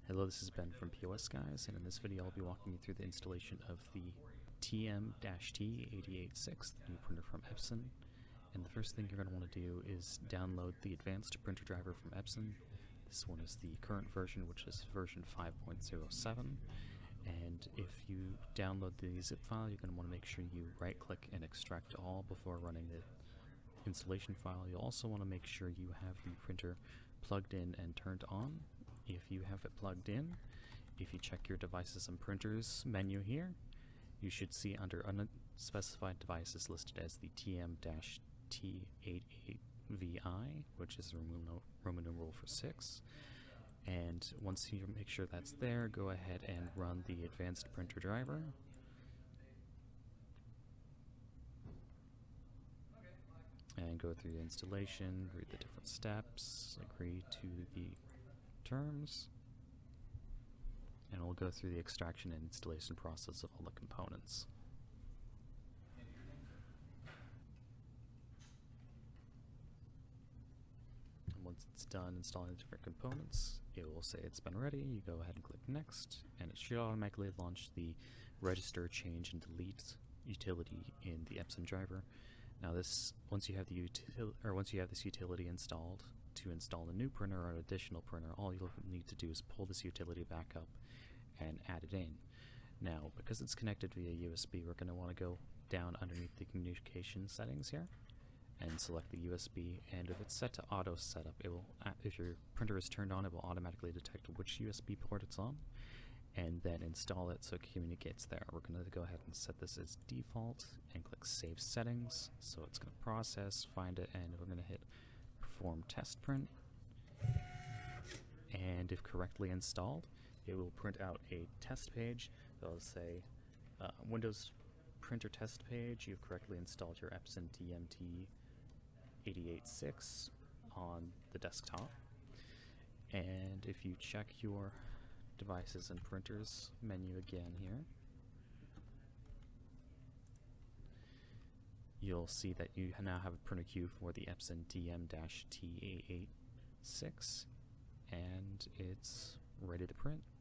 Hello, this is Ben from POSGuys, and in this video I'll be walking you through the installation of the TM-T88VI, the new printer from Epson. And the first thing you're going to want to do is download the advanced printer driver from Epson. This one is the current version, which is version 5.07. And if you download the zip file, you're going to want to make sure you right-click and extract all before running the installation file. You'll also want to make sure you have the printer plugged in and turned on. If you have it plugged in, if you check your devices and printers menu here, you should see under unspecified devices listed as the TM-T88VI, which is Roman numeral for 6. And once you make sure that's there, go ahead and run the advanced printer driver. And go through the installation, read the different steps, agree to the terms, and we'll go through the extraction and installation process of all the components. And once it's done installing the different components, it will say it's been ready. You go ahead and click next, and it should automatically launch the register, change, and delete utility in the Epson driver. Now once you have this utility installed, to install a new printer or an additional printer, all you'll need to do is pull this utility back up and add it in. Now, because it's connected via USB, we're going to want to go down underneath the communication settings here and select the USB, and if it's set to auto setup, it will, if your printer is turned on, it will automatically detect which USB port it's on and then install it so it communicates there. We're going to go ahead and set this as default and click Save Settings. So it's going to process, find it, and we're going to hit Perform Test Print. And if correctly installed, it will print out a test page that will say Windows Printer Test Page. You've correctly installed your Epson TM-T88VI on the desktop. And if you check your devices and printers menu again here, you'll see that you now have a printer queue for the Epson TM-T88VI, and it's ready to print.